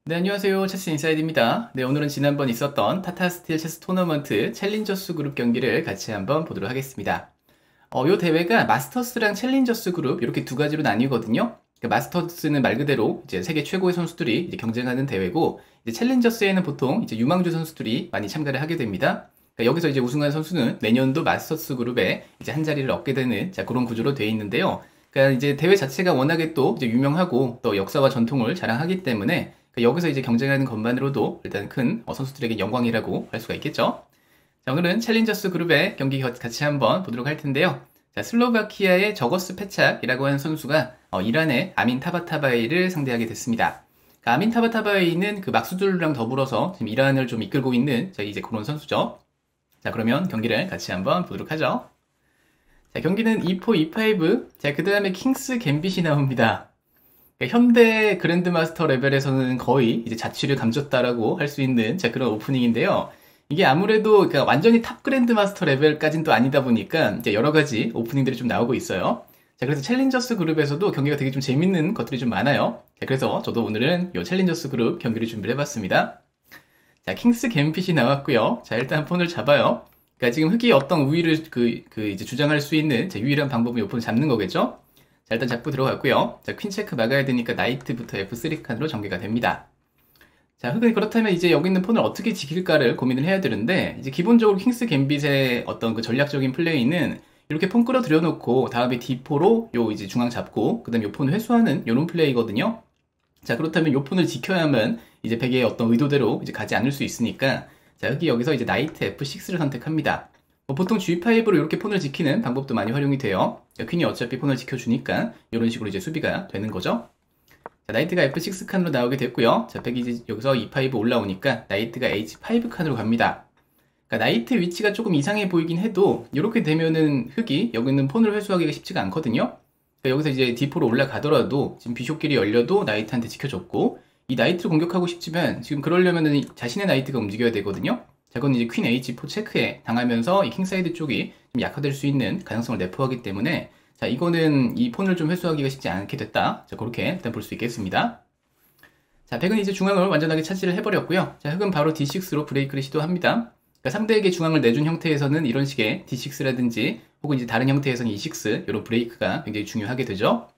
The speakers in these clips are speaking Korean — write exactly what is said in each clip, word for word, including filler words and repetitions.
네, 안녕하세요. 체스 인사이드입니다. 네, 오늘은 지난번 있었던 타타스틸 체스 토너먼트 챌린저스 그룹 경기를 같이 한번 보도록 하겠습니다. 어, 요 대회가 마스터스랑 챌린저스 그룹 이렇게 두 가지로 나뉘거든요. 그러니까 마스터스는 말 그대로 이제 세계 최고의 선수들이 이제 경쟁하는 대회고, 이제 챌린저스에는 보통 이제 유망주 선수들이 많이 참가를 하게 됩니다. 그러니까 여기서 이제 우승한 선수는 내년도 마스터스 그룹에 이제 한 자리를 얻게 되는 자, 그런 구조로 되어 있는데요. 그러니까 이제 대회 자체가 워낙에 또 이제 유명하고 또 역사와 전통을 자랑하기 때문에 여기서 이제 경쟁하는 것만으로도 일단 큰 선수들에게 영광이라고 할 수가 있겠죠. 자, 오늘은 챌린저스 그룹의 경기 같이 한번 보도록 할 텐데요. 자, 슬로바키아의 저거스 페착이라고 하는 선수가 어, 이란의 아민 타바타바이를 상대하게 됐습니다. 그 아민 타바타바이는 그 막수들랑 더불어서 지금 이란을 좀 이끌고 있는 자, 이제 그런 선수죠. 자, 그러면 경기를 같이 한번 보도록 하죠. 자, 경기는 이포 이파이브, 자, 그 다음에 킹스 갬빗이 나옵니다. 현대 그랜드마스터 레벨에서는 거의 이제 자취를 감췄다라고 할 수 있는 자, 그런 오프닝인데요. 이게 아무래도 그러니까 완전히 탑 그랜드마스터 레벨까지는 또 아니다 보니까 이제 여러 가지 오프닝들이 좀 나오고 있어요. 자, 그래서 챌린저스 그룹에서도 경기가 되게 좀 재밌는 것들이 좀 많아요. 자, 그래서 저도 오늘은 이 챌린저스 그룹 경기를 준비를 해봤습니다. 자, 킹스 갬빗이 나왔고요. 자, 일단 폰을 잡아요. 그러니까 지금 흑이 어떤 우위를 그, 그 이제 주장할 수 있는 자, 유일한 방법은 이 폰을 잡는 거겠죠? 자, 일단 잡고 들어갔고요. 자, 퀸 체크 막아야 되니까 나이트부터 에프 쓰리 칸으로 전개가 됩니다. 자, 흑은 그렇다면 이제 여기 있는 폰을 어떻게 지킬까를 고민을 해야 되는데, 이제 기본적으로 킹스 갬빗의 어떤 그 전략적인 플레이는 이렇게 폰 끌어들여 놓고 다음에 디 포로 요 이제 중앙 잡고 그다음에 요 폰을 회수하는 요런 플레이거든요. 자, 그렇다면 요 폰을 지켜야만 이제 백의 어떤 의도대로 이제 가지 않을 수 있으니까, 자, 흑이 여기서 이제 나이트 에프 식스를 선택합니다. 뭐 보통 지 파이브로 이렇게 폰을 지키는 방법도 많이 활용이 돼요. 퀸이 어차피 폰을 지켜주니까 이런 식으로 이제 수비가 되는 거죠. 자, 나이트가 에프 식스 칸으로 나오게 됐고요. 자, 백이 이제 여기서 이 파이브 올라오니까 나이트가 에이치 파이브 칸으로 갑니다. 그러니까 나이트 위치가 조금 이상해 보이긴 해도 이렇게 되면은 흑이 여기 있는 폰을 회수하기가 쉽지가 않거든요. 그러니까 여기서 이제 디 포로 올라가더라도 지금 비숍길이 열려도 나이트한테 지켜줬고, 이 나이트를 공격하고 싶지만 지금 그러려면은 자신의 나이트가 움직여야 되거든요. 자, 그건 이제 퀸 에이치 포 체크에 당하면서 이 킹사이드 쪽이 좀 약화될 수 있는 가능성을 내포하기 때문에, 자, 이거는 이 폰을 좀 회수하기가 쉽지 않게 됐다. 자, 그렇게 일단 볼 수 있겠습니다. 자, 백은 이제 중앙을 완전하게 차지를 해버렸고요. 자, 흑은 바로 디 식스로 브레이크를 시도합니다. 그러니까 상대에게 중앙을 내준 형태에서는 이런 식의 디 식스라든지 혹은 이제 다른 형태에서는 이 식스, 이런 브레이크가 굉장히 중요하게 되죠.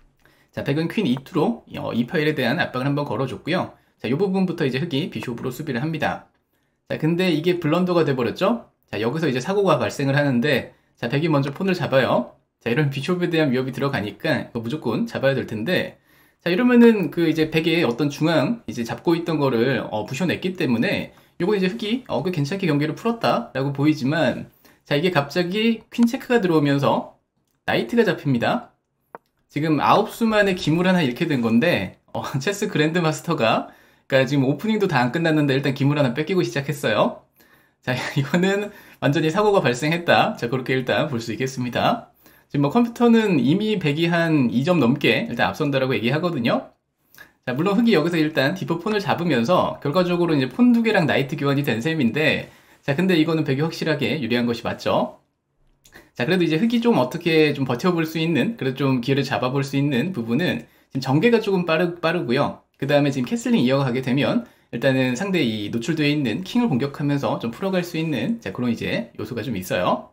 자, 백은 퀸 이 투로 어, 이 파일에 대한 압박을 한번 걸어줬고요. 자, 이 부분부터 이제 흑이 비숍으로 수비를 합니다. 자, 근데 이게 블런더가 돼버렸죠? 자, 여기서 이제 사고가 발생을 하는데, 자, 백이 먼저 폰을 잡아요. 자, 이런 비숍에 대한 위협이 들어가니까 이거 무조건 잡아야 될 텐데, 자, 이러면은 그 이제 백의 어떤 중앙 이제 잡고 있던 거를 어, 부셔냈기 때문에 요거 이제 흑이 어, 그 괜찮게 경기를 풀었다라고 보이지만, 자, 이게 갑자기 퀸 체크가 들어오면서 나이트가 잡힙니다. 지금 아홉 수 만에 기물 하나 잃게 된 건데, 어, 체스 그랜드마스터가 그러니까 지금 오프닝도 다 안 끝났는데 일단 기물 하나 뺏기고 시작했어요. 자, 이거는 완전히 사고가 발생했다. 자, 그렇게 일단 볼 수 있겠습니다. 지금 뭐 컴퓨터는 이미 백이 한 이 점 넘게 일단 앞선다라고 얘기하거든요. 자, 물론 흑이 여기서 일단 디포 폰을 잡으면서 결과적으로 이제 폰 두 개랑 나이트 교환이 된 셈인데, 자, 근데 이거는 백이 확실하게 유리한 것이 맞죠. 자, 그래도 이제 흑이 좀 어떻게 좀 버텨볼 수 있는, 그래도 좀 기회를 잡아볼 수 있는 부분은 지금 전개가 조금 빠르, 빠르고요. 그 다음에 지금 캐슬링 이어가게 되면 일단은 상대 이 노출되어 있는 킹을 공격하면서 좀 풀어갈 수 있는 자, 그런 이제 요소가 좀 있어요.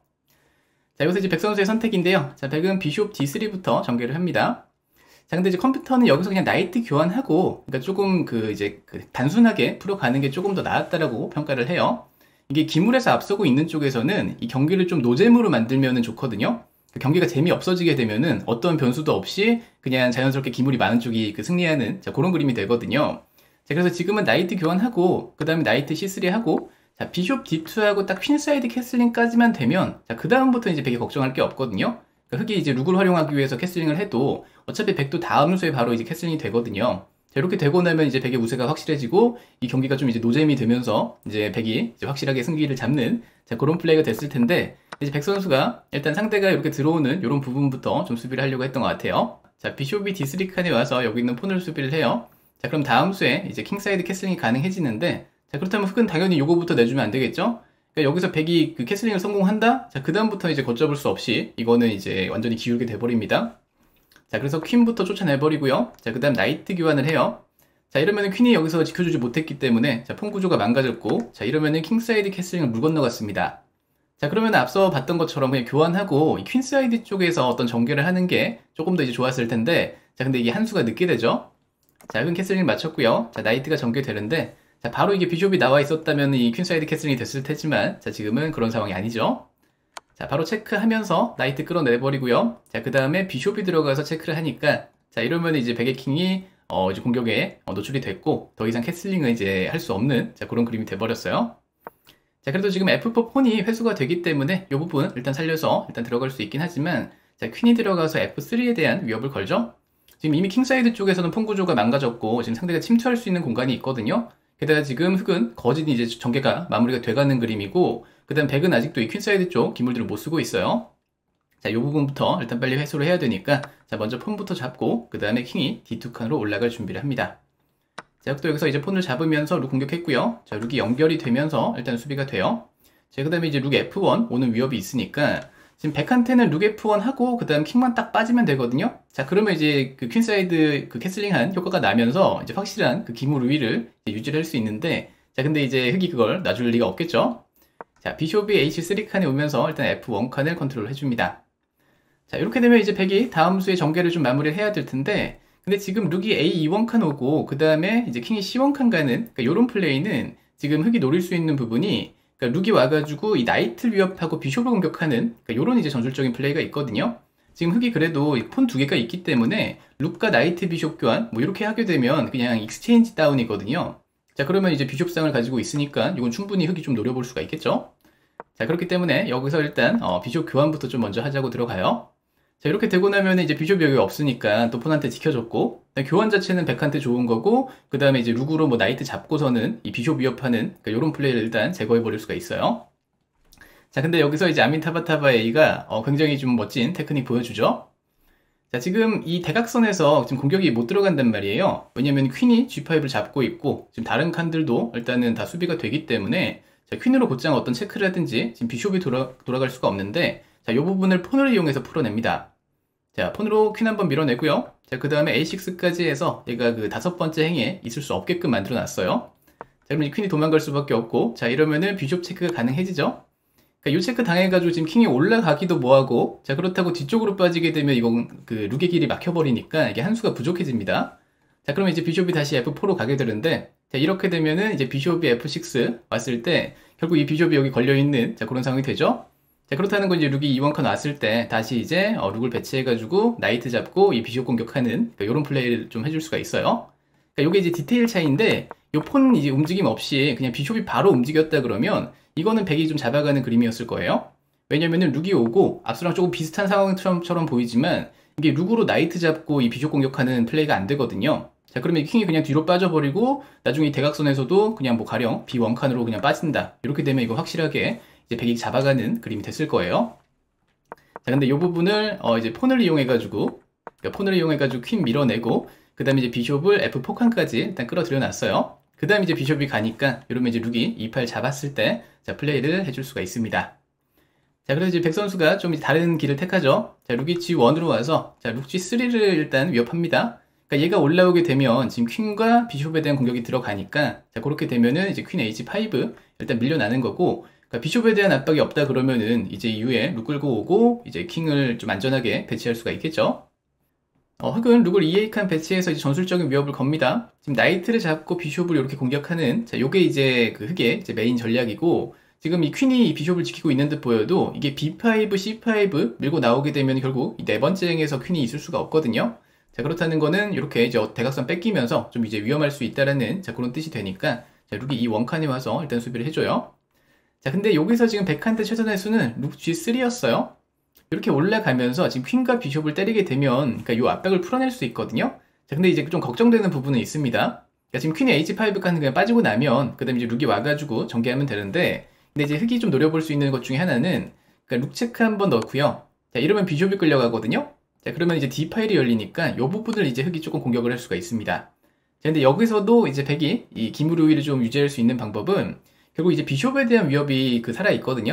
자, 여기서 이제 백 선수의 선택인데요. 자, 백은 비숍 디 쓰리부터 전개를 합니다. 자, 근데 이제 컴퓨터는 여기서 그냥 나이트 교환하고, 그러니까 조금 그 이제 그 단순하게 풀어가는 게 조금 더 나았다라고 평가를 해요. 이게 기물에서 앞서고 있는 쪽에서는 이 경기를 좀 노잼으로 만들면은 좋거든요. 경기가 재미없어지게 되면은 어떤 변수도 없이 그냥 자연스럽게 기물이 많은 쪽이 그 승리하는 자, 그런 그림이 되거든요. 자, 그래서 지금은 나이트 교환하고 그 다음에 나이트 씨 쓰리 하고, 자, 비숍 디 투하고 딱 퀸사이드 캐슬링까지만 되면, 자, 그 다음부터 이제 백이 걱정할 게 없거든요. 그러니까 흑이 이제 룩을 활용하기 위해서 캐슬링을 해도 어차피 백도 다음 수에 바로 이제 캐슬링이 되거든요. 자, 이렇게 되고 나면 이제 백의 우세가 확실해지고 이 경기가 좀 이제 노잼이 되면서 이제 백이 이제 확실하게 승기를 잡는 자, 그런 플레이가 됐을 텐데, 이제 백 선수가 일단 상대가 이렇게 들어오는 이런 부분부터 좀 수비를 하려고 했던 것 같아요. 자, 비숍이 디 쓰리 칸에 와서 여기 있는 폰을 수비를 해요. 자, 그럼 다음 수에 이제 킹사이드 캐슬링이 가능해지는데, 자, 그렇다면 흑은 당연히 요거부터 내주면 안 되겠죠? 그러니까 여기서 백이 그 캐슬링을 성공한다? 자, 그 다음부터 이제 걷잡을 수 없이 이거는 이제 완전히 기울게 돼버립니다. 자, 그래서 퀸부터 쫓아내버리고요. 자, 그 다음 나이트 교환을 해요. 자, 이러면은 퀸이 여기서 지켜주지 못했기 때문에 자, 폰 구조가 망가졌고, 자, 이러면은 킹사이드 캐슬링을 물 건너갔습니다. 자, 그러면 앞서 봤던 것처럼 그냥 교환하고 이 퀸사이드 쪽에서 어떤 전개를 하는 게 조금 더 이제 좋았을 텐데, 자, 근데 이게 한 수가 늦게 되죠. 자, 큰 캐슬링 마쳤고요. 자, 나이트가 전개되는데, 자, 바로 이게 비숍이 나와 있었다면 이 퀸사이드 캐슬링이 됐을 테지만, 자, 지금은 그런 상황이 아니죠. 자, 바로 체크하면서 나이트 끌어내버리고요. 자, 그 다음에 비숍이 들어가서 체크를 하니까, 자, 이러면 이제 백의 킹이 어, 이제 공격에 어, 노출이 됐고, 더 이상 캐슬링은 이제 할 수 없는, 자, 그런 그림이 돼버렸어요. 자, 그래도 지금 에프 사 폰이 회수가 되기 때문에 이 부분 일단 살려서 일단 들어갈 수 있긴 하지만, 자, 퀸이 들어가서 에프 쓰리에 대한 위협을 걸죠. 지금 이미 킹사이드 쪽에서는 폰 구조가 망가졌고, 지금 상대가 침투할 수 있는 공간이 있거든요. 게다가 지금 흑은 거진 이제 전개가 마무리가 돼가는 그림이고, 그 다음 백은 아직도 이 퀸사이드 쪽 기물들을 못 쓰고 있어요. 자, 이 부분부터 일단 빨리 회수를 해야 되니까, 자, 먼저 폰부터 잡고, 그 다음에 킹이 디 투 칸으로 올라갈 준비를 합니다. 자, 또 여기서 이제 폰을 잡으면서 룩 공격했고요. 자, 룩이 연결이 되면서 일단 수비가 돼요. 자, 그 다음에 이제 룩 에프 원 오는 위협이 있으니까, 지금 백한테는 룩 에프 원 하고, 그 다음 킹만 딱 빠지면 되거든요. 자, 그러면 이제 그 퀸사이드 그 캐슬링한 효과가 나면서, 이제 확실한 그 기물 우위를 유지를 할 수 있는데, 자, 근데 이제 흑이 그걸 놔줄 리가 없겠죠. 자, 비숍이 에이치 쓰리 칸에 오면서 일단 에프 원 칸을 컨트롤 해줍니다. 자, 이렇게 되면 이제 백이 다음 수의 전개를 좀 마무리를 해야 될 텐데, 근데 지금 룩이 에이 이 원 칸 오고, 그 다음에 이제 킹이 씨 원 칸 가는, 그러니까 요런 플레이는 지금 흑이 노릴 수 있는 부분이, 그러니까 룩이 와가지고 이 나이트를 위협하고 비숍을 공격하는, 그러니까 요런 이제 전술적인 플레이가 있거든요. 지금 흑이 그래도 폰 두 개가 있기 때문에, 룩과 나이트 비숍 교환, 뭐 이렇게 하게 되면 그냥 익스체인지 다운이거든요. 자, 그러면 이제 비숍상을 가지고 있으니까, 이건 충분히 흑이 좀 노려볼 수가 있겠죠? 자, 그렇기 때문에 여기서 일단, 어, 비숍 교환부터 좀 먼저 하자고 들어가요. 자, 이렇게 되고 나면 이제 비숍이 여기 없으니까 또 폰한테 지켜줬고, 교환 자체는 백한테 좋은 거고, 그 다음에 이제 룩으로 뭐 나이트 잡고서는 이 비숍 위협하는, 그러니까 이런 플레이를 일단 제거해버릴 수가 있어요. 자, 근데 여기서 이제 아민타바타바 A가 어, 굉장히 좀 멋진 테크닉 보여주죠. 자, 지금 이 대각선에서 지금 공격이 못 들어간단 말이에요. 왜냐면 퀸이 지 파이브를 잡고 있고, 지금 다른 칸들도 일단은 다 수비가 되기 때문에, 자, 퀸으로 곧장 어떤 체크를 하든지 지금 비숍이 돌아, 돌아갈 수가 없는데, 자, 이 부분을 폰을 이용해서 풀어냅니다. 자, 폰으로 퀸 한번 밀어내고요. 자, 그 다음에 에이 식스까지 해서 얘가 그 다섯 번째 행에 있을 수 없게끔 만들어 놨어요. 자, 그러면 퀸이 도망갈 수밖에 없고, 자, 이러면은 비숍 체크가 가능해지죠. 그러니까 이 체크 당해가지고 지금 킹이 올라가기도 뭐하고, 자, 그렇다고 뒤쪽으로 빠지게 되면 이건 그 룩의 길이 막혀버리니까 이게 한 수가 부족해집니다. 자, 그러면 이제 비숍이 다시 에프 포로 가게 되는데, 자, 이렇게 되면은 이제 비숍이 에프 식스 왔을 때 결국 이 비숍이 여기 걸려있는, 자, 그런 상황이 되죠. 자, 그렇다는 건 이제 룩이 이 원 칸 왔을 때 다시 이제 어, 룩을 배치해가지고 나이트 잡고 이 비숍 공격하는, 그러니까 이런 플레이를 좀 해줄 수가 있어요. 그러니까 이게 이제 디테일 차이인데, 요 폰 이제 움직임 없이 그냥 비숍이 바로 움직였다 그러면 이거는 백이 좀 잡아가는 그림이었을 거예요. 왜냐면은 룩이 오고 앞서랑 조금 비슷한 상황처럼 보이지만 이게 룩으로 나이트 잡고 이 비숍 공격하는 플레이가 안 되거든요. 자, 그러면 킹이 그냥 뒤로 빠져버리고 나중에 이 대각선에서도 그냥 뭐 가령 비 원 칸으로 그냥 빠진다. 이렇게 되면 이거 확실하게 이제 백이 잡아가는 그림이 됐을 거예요. 자, 근데 이 부분을 어 이제 폰을 이용해가지고, 그러니까 폰을 이용해가지고 퀸 밀어내고, 그 다음에 이제 비숍을 에프 사 칸까지 일단 끌어들여 놨어요. 그 다음에 이제 비숍이 가니까, 이러면 이제 룩이 이 팔 잡았을 때, 자, 플레이를 해줄 수가 있습니다. 자, 그래서 이제 백 선수가 좀 이제 다른 길을 택하죠. 자, 룩이 지 원으로 와서, 자, 룩 지 쓰리를 일단 위협합니다. 그러니까 얘가 올라오게 되면 지금 퀸과 비숍에 대한 공격이 들어가니까, 자, 그렇게 되면은 이제 퀸 에이치 파이브 일단 밀려나는 거고, 그러니까 비숍에 대한 압박이 없다 그러면은 이제 이후에 룩 끌고 오고 이제 킹을 좀 안전하게 배치할 수가 있겠죠. 어, 흑은 룩을 이 에이 칸 배치해서 이제 전술적인 위협을 겁니다. 지금 나이트를 잡고 비숍을 이렇게 공격하는, 자, 요게 이제 그 흑의 이제 메인 전략이고, 지금 이 퀸이 이 비숍을 지키고 있는 듯 보여도 이게 비 파이브, 씨 파이브 밀고 나오게 되면 결국 이 네 번째 행에서 퀸이 있을 수가 없거든요. 자, 그렇다는 거는 이렇게 이제 대각선 뺏기면서 좀 이제 위험할 수 있다라는, 자, 그런 뜻이 되니까, 자, 룩이 이 원 칸에 와서 일단 수비를 해줘요. 자, 근데 여기서 지금 백한테 최선의 수는 룩 지 쓰리였어요. 이렇게 올라가면서 지금 퀸과 비숍을 때리게 되면, 그러니까 이 압박을 풀어낼 수 있거든요. 자, 근데 이제 좀 걱정되는 부분은 있습니다. 그러니까 지금 퀸이 에이치 파이브 칸 그냥 빠지고 나면, 그 다음에 이제 룩이 와가지고 전개하면 되는데, 근데 이제 흑이 좀 노려볼 수 있는 것 중에 하나는, 그러니까 룩 체크 한번 넣고요. 자, 이러면 비숍이 끌려가거든요. 자, 그러면 이제 D 파일이 열리니까 이 부분을 이제 흑이 조금 공격을 할 수가 있습니다. 자, 근데 여기서도 이제 백이 이 기물 우위를 좀 유지할 수 있는 방법은, 결국 이제 비숍에 대한 위협이 그 살아있거든요.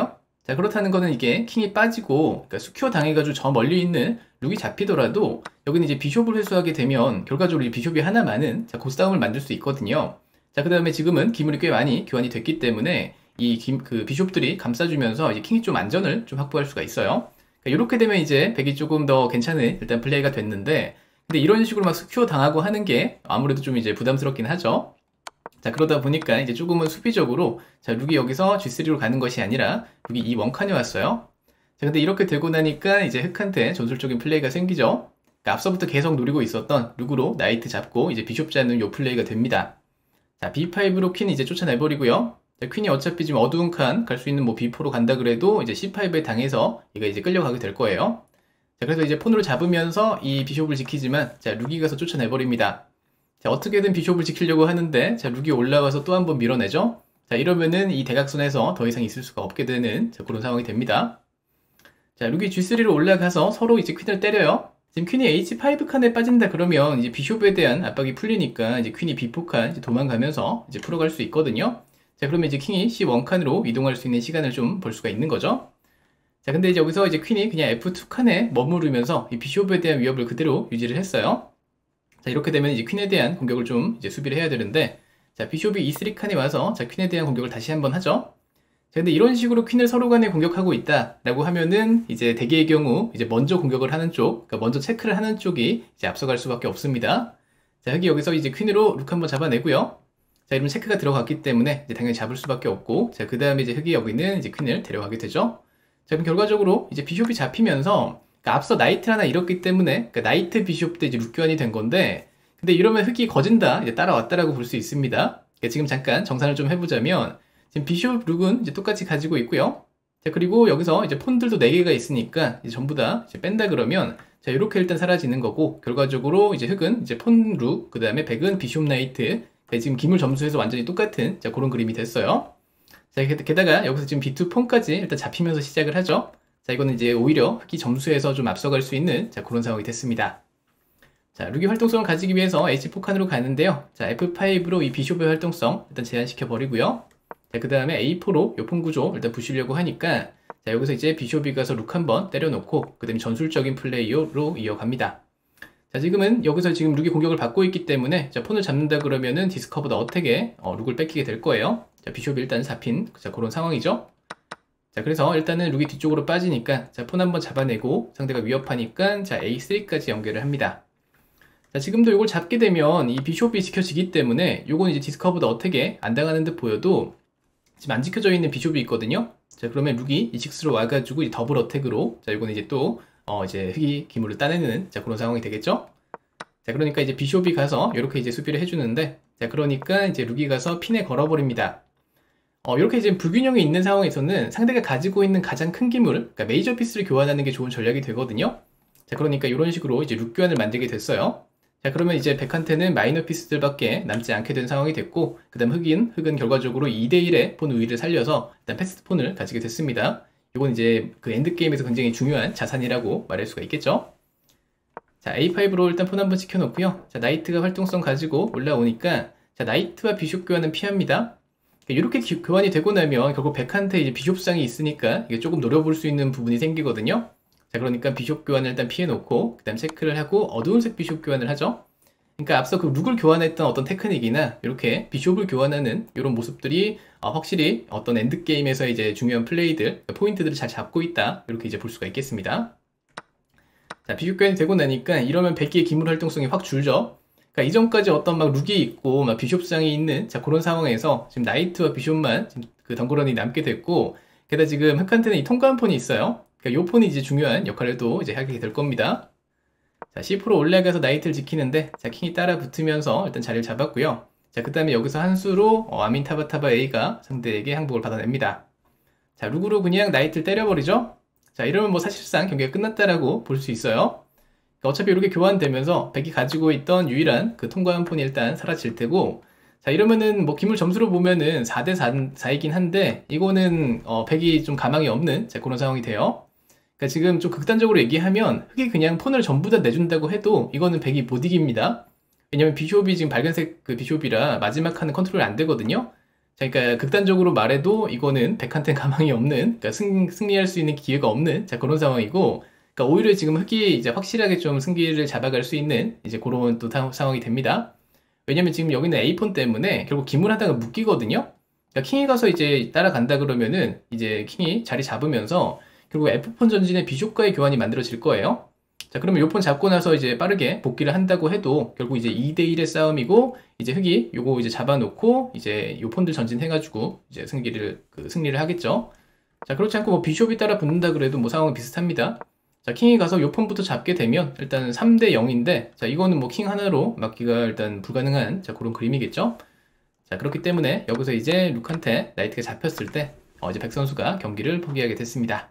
자, 그렇다는 거는 이게 킹이 빠지고, 그러니까 수큐어 당해가지고 저 멀리 있는 룩이 잡히더라도, 여기는 이제 비숍을 회수하게 되면, 결과적으로 이 비숍이 하나만은, 자, 고싸움을 만들 수 있거든요. 자, 그 다음에 지금은 기물이 꽤 많이 교환이 됐기 때문에, 이 김, 그 비숍들이 감싸주면서, 이제 킹이 좀 안전을 좀 확보할 수가 있어요. 그러니까 이렇게 되면 이제 백이 조금 더 괜찮은, 일단 플레이가 됐는데, 근데 이런 식으로 막 수큐어 당하고 하는 게 아무래도 좀 이제 부담스럽긴 하죠. 자, 그러다 보니까 이제 조금은 수비적으로, 자, 룩이 여기서 지 쓰리로 가는 것이 아니라, 룩이 이 원칸에 왔어요. 자, 근데 이렇게 되고 나니까 이제 흑한테 전술적인 플레이가 생기죠. 그러니까 앞서부터 계속 노리고 있었던 룩으로 나이트 잡고, 이제 비숍 잡는 요 플레이가 됩니다. 자, 비 파이브로 퀸 이제 쫓아내버리고요. 자, 퀸이 어차피 지금 어두운 칸 갈 수 있는 뭐 비 포로 간다 그래도 이제 씨 파이브에 당해서 얘가 이제 끌려가게 될 거예요. 자, 그래서 이제 폰으로 잡으면서 이 비숍을 지키지만, 자, 룩이 가서 쫓아내버립니다. 자, 어떻게든 비숍을 지키려고 하는데, 자, 룩이 올라가서 또 한 번 밀어내죠? 자, 이러면은 이 대각선에서 더 이상 있을 수가 없게 되는, 자, 그런 상황이 됩니다. 자, 룩이 지 쓰리로 올라가서 서로 이제 퀸을 때려요. 지금 퀸이 에이치 파이브 칸에 빠진다 그러면 이제 비숍에 대한 압박이 풀리니까 이제 퀸이 비 포 칸 이제 도망가면서 이제 풀어갈 수 있거든요. 자, 그러면 이제 킹이 씨 원 칸으로 이동할 수 있는 시간을 좀 볼 수가 있는 거죠. 자, 근데 이제 여기서 이제 퀸이 그냥 에프 투 칸에 머무르면서 이 비숍에 대한 위협을 그대로 유지를 했어요. 자, 이렇게 되면 이제 퀸에 대한 공격을 좀 이제 수비를 해야 되는데, 자, 비숍이 이 쓰리 칸에 와서, 자, 퀸에 대한 공격을 다시 한번 하죠. 자, 근데 이런 식으로 퀸을 서로 간에 공격하고 있다라고 하면은, 이제 대개의 경우, 이제 먼저 공격을 하는 쪽, 그러니까 먼저 체크를 하는 쪽이 이제 앞서갈 수밖에 없습니다. 자, 흑이 여기서 이제 퀸으로 룩 한번 잡아내고요. 자, 이러면 체크가 들어갔기 때문에, 이제 당연히 잡을 수밖에 없고, 자, 그 다음에 이제 흑이 여기는 이제 퀸을 데려가게 되죠. 자, 그럼 결과적으로 이제 비숍이 잡히면서, 그러니까 앞서 나이트 하나 잃었기 때문에, 그러니까 나이트 비숍 때 이제 룩 교환이 된 건데, 근데 이러면 흑이 거진다, 이제 따라왔다라고 볼 수 있습니다. 그러니까 지금 잠깐 정산을 좀 해보자면, 지금 비숍 룩은 이제 똑같이 가지고 있고요. 자, 그리고 여기서 이제 폰들도 네 개가 있으니까, 이제 전부 다 이제 뺀다 그러면, 자, 이렇게 일단 사라지는 거고, 결과적으로 이제 흑은 이제 폰 룩, 그 다음에 백은 비숍 나이트, 그러니까 지금 기물 점수에서 완전히 똑같은, 자, 그런 그림이 됐어요. 자, 게다가 여기서 지금 비 투 폰까지 일단 잡히면서 시작을 하죠. 자, 이거는 이제 오히려 흑이 점수에서 좀 앞서갈 수 있는, 자, 그런 상황이 됐습니다. 자, 룩이 활동성을 가지기 위해서 에이치 포 칸으로 가는데요. 자, 에프 파이브로 이 비숍의 활동성 일단 제한시켜 버리고요. 자, 그 다음에 에이 포로 요 폰 구조 일단 부시려고 하니까, 자, 여기서 이제 비숍이 가서 룩 한번 때려놓고, 그 다음에 전술적인 플레이로 이어갑니다. 자, 지금은 여기서 지금 룩이 공격을 받고 있기 때문에, 자, 폰을 잡는다 그러면은 디스커보다 어택에 어, 룩을 뺏기게 될 거예요. 자, 비숍이 일단 잡힌, 자, 그런 상황이죠. 자, 그래서 일단은 룩이 뒤쪽으로 빠지니까, 자, 폰 한번 잡아내고 상대가 위협하니까, 자, 에이 쓰리까지 연결을 합니다. 자, 지금도 이걸 잡게 되면 이 비숍이 지켜지기 때문에 요건 이제 디스커보다 어택에 안 당하는 듯 보여도 지금 안 지켜져 있는 비숍이 있거든요. 자, 그러면 룩이 이 식스로 와가지고 이 더블 어택으로, 자, 이거는 이제 또 어, 이제 흑이 기물을 따내는, 자, 그런 상황이 되겠죠. 자, 그러니까 이제 비숍이 가서 이렇게 이제 수비를 해주는데, 자, 그러니까 이제 룩이 가서 핀에 걸어버립니다. 어, 이렇게 이제 불균형이 있는 상황에서는 상대가 가지고 있는 가장 큰 기물, 그러니까 메이저 피스를 교환하는 게 좋은 전략이 되거든요. 자, 그러니까 이런 식으로 이제 룩 교환을 만들게 됐어요. 자, 그러면 이제 백한테는 마이너 피스들밖에 남지 않게 된 상황이 됐고, 그 다음 흑인, 흑은 결과적으로 이 대 일의 폰 우위를 살려서 일단 패스트 폰을 가지게 됐습니다. 이건 이제 그 엔드게임에서 굉장히 중요한 자산이라고 말할 수가 있겠죠. 자, 에이 파이브로 일단 폰 한번 시켜놓고요. 자, 나이트가 활동성 가지고 올라오니까, 자, 나이트와 비숍 교환은 피합니다. 이렇게 교환이 되고 나면 결국 백한테 이제 비숍상이 있으니까 이게 조금 노려볼 수 있는 부분이 생기거든요. 자, 그러니까 비숍 교환을 일단 피해놓고, 그 다음 체크를 하고 어두운색 비숍 교환을 하죠. 그러니까 앞서 그 룩을 교환했던 어떤 테크닉이나 이렇게 비숍을 교환하는 이런 모습들이 어, 확실히 어떤 엔드게임에서 이제 중요한 플레이들, 포인트들을 잘 잡고 있다. 이렇게 이제 볼 수가 있겠습니다. 자, 비숍 교환이 되고 나니까 이러면 백기의 기물 활동성이 확 줄죠. 그러니까 이전까지 어떤 막 룩이 있고 막 비숍상이 있는, 자, 그런 상황에서 지금 나이트와 비숍만 지금 그 덩그러니 남게 됐고, 게다가 지금 흑한테는 이 통과한 폰이 있어요. 그러니까 요 폰이 이제 중요한 역할을 또 이제 하게 될 겁니다. 자, 씨 포로 올라가서 나이트를 지키는데, 자, 킹이 따라 붙으면서 일단 자리를 잡았고요. 자, 그 다음에 여기서 한 수로 어, 아민 타바타바 A가 상대에게 항복을 받아냅니다. 자, 룩으로 그냥 나이트를 때려버리죠. 자, 이러면 뭐 사실상 경기가 끝났다라고 볼 수 있어요. 그러니까 어차피 이렇게 교환되면서 백이 가지고 있던 유일한 그 통과한 폰이 일단 사라질 테고, 자, 이러면은 뭐 기물 점수로 보면은 사 대 사이긴 한데, 이거는 어, 백이 좀 가망이 없는, 자, 그런 상황이 돼요. 그러니까 지금 좀 극단적으로 얘기하면 흑이 그냥 폰을 전부 다 내준다고 해도 이거는 백이 못 이깁니다. 왜냐면 비숍이 지금 밝은색 그 비숍이라 마지막 칸은 컨트롤이 안 되거든요. 자, 그러니까 극단적으로 말해도 이거는 백한텐 가망이 없는, 그러니까 승, 승리할 수 있는 기회가 없는, 자, 그런 상황이고, 그러니까 오히려 지금 흑이 이제 확실하게 좀 승기를 잡아갈 수 있는 이제 그런 또 타- 상황이 됩니다. 왜냐면 지금 여기는 에이폰 때문에 결국 기물 하다가 묶이거든요. 그러니까 킹이 가서 이제 따라간다 그러면은 이제 킹이 자리 잡으면서 결국 에프폰 전진의 비숍과의 교환이 만들어질 거예요. 자, 그러면 요 폰 잡고 나서 이제 빠르게 복귀를 한다고 해도 결국 이제 이 대 일의 싸움이고, 이제 흑이 요거 이제 잡아놓고 이제 요 폰들 전진해가지고 이제 승기를 그 승리를 하겠죠. 자, 그렇지 않고 뭐 비숍이 따라 붙는다 그래도 뭐 상황은 비슷합니다. 자, 킹이 가서 요 폰부터 잡게 되면 일단 삼 대 영인데, 자, 이거는 뭐 킹 하나로 막기가 일단 불가능한 자, 그런 그림이겠죠. 자, 그렇기 때문에 여기서 이제 룩한테 나이트가 잡혔을 때 어, 이제 백 선수가 경기를 포기하게 됐습니다.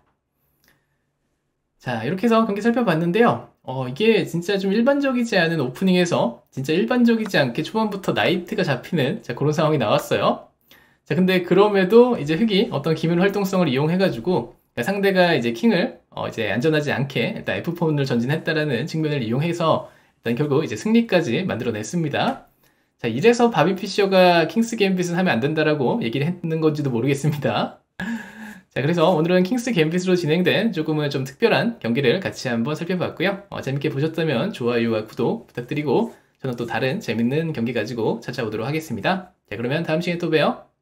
자, 이렇게 해서 경기 살펴봤는데요. 어, 이게 진짜 좀 일반적이지 않은 오프닝에서 진짜 일반적이지 않게 초반부터 나이트가 잡히는 자, 그런 상황이 나왔어요. 자, 근데 그럼에도 이제 흑이 어떤 기밀 활동성을 이용해가지고 상대가 이제 킹을 어, 이제 안전하지 않게 일단 에프폰을 전진했다라는 측면을 이용해서 일단 결국 이제 승리까지 만들어냈습니다. 자, 이래서 바비 피셔가 킹스 갬빗은 하면 안 된다라고 얘기를 했는 건지도 모르겠습니다. 자, 그래서 오늘은 킹스 갬빗으로 진행된 조금은 좀 특별한 경기를 같이 한번 살펴봤고요. 어, 재밌게 보셨다면 좋아요와 구독 부탁드리고 저는 또 다른 재밌는 경기 가지고 찾아오도록 하겠습니다. 자, 그러면 다음 시간에 또 봬요.